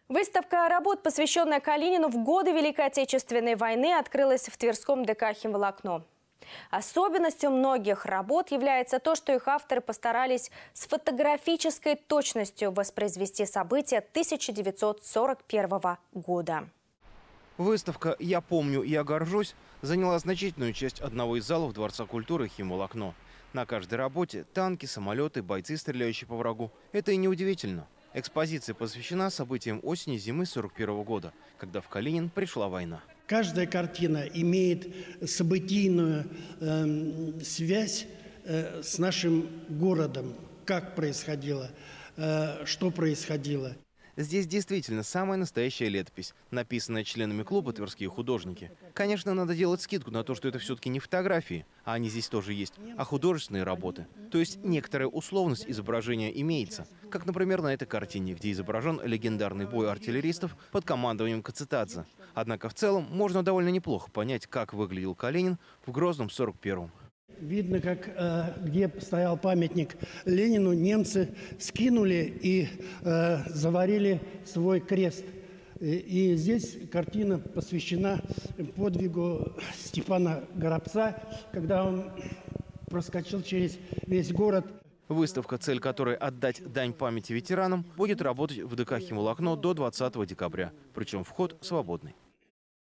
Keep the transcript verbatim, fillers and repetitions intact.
Выставка работ, посвященная Калинину в годы Великой Отечественной войны, открылась в Тверском ДК «Химволокно». Особенностью многих работ является то, что их авторы постарались с фотографической точностью воспроизвести события тысяча девятьсот сорок первого года. Выставка «Я помню, я горжусь» заняла значительную часть одного из залов Дворца культуры «Химволокно». На каждой работе танки, самолеты, бойцы, стреляющие по врагу. Это и неудивительно. Экспозиция посвящена событиям осени-зимы сорок первого года, когда в Калинин пришла война. Каждая картина имеет событийную э, связь э, с нашим городом. Как происходило, э, что происходило. Здесь действительно самая настоящая летопись, написанная членами клуба «Тверские художники». Конечно, надо делать скидку на то, что это все-таки не фотографии, а они здесь тоже есть, а художественные работы. То есть некоторая условность изображения имеется. Как, например, на этой картине, где изображен легендарный бой артиллеристов под командованием Кацетадзе. Однако в целом можно довольно неплохо понять, как выглядел Калинин в Грозном сорок первом. Видно, как э, где стоял памятник Ленину, немцы скинули и э, заварили свой крест. И, и здесь картина посвящена подвигу Степана Горобца, когда он проскочил через весь город. Выставка, цель которой отдать дань памяти ветеранам, будет работать в ДК «Химволокно» до двадцатого декабря. Причем вход свободный.